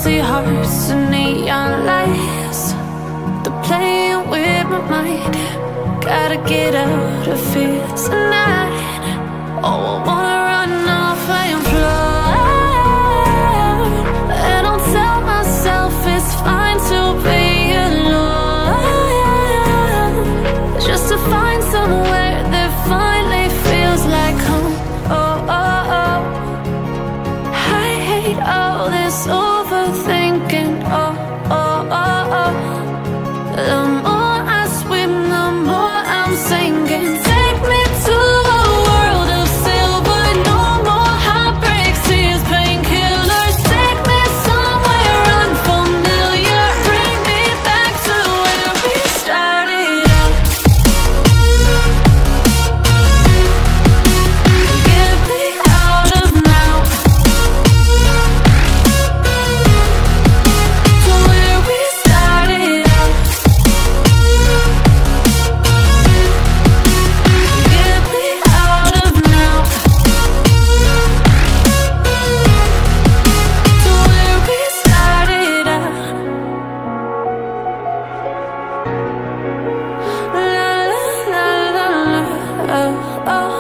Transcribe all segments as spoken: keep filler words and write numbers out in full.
empty hearts and neon lights. They're playing with my mind. Gotta get out of here tonight. Oh, I wanna run off and fly. And I'll tell myself it's fine to be alone, just to find somewhere that finally feels like home. Oh, oh, oh. I hate all this overthinking. Oh, oh, oh, oh. The more I swim, the more I'm sinking. Take me to a world of silver. No more heartbreaks, tears, painkillers. Take me somewhere unfamiliar. Bring me back to where we started out. Get me out of now, to where we started out. Get me out of now, to where we started out. La la la la la, oh, oh.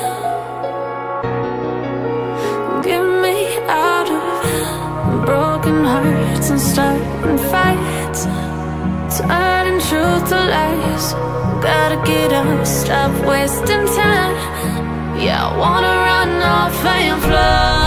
Get me out of broken hearts and starting fights, turning truth to lies. Gotta get up, stop wasting time. Yeah, I wanna run off and fly.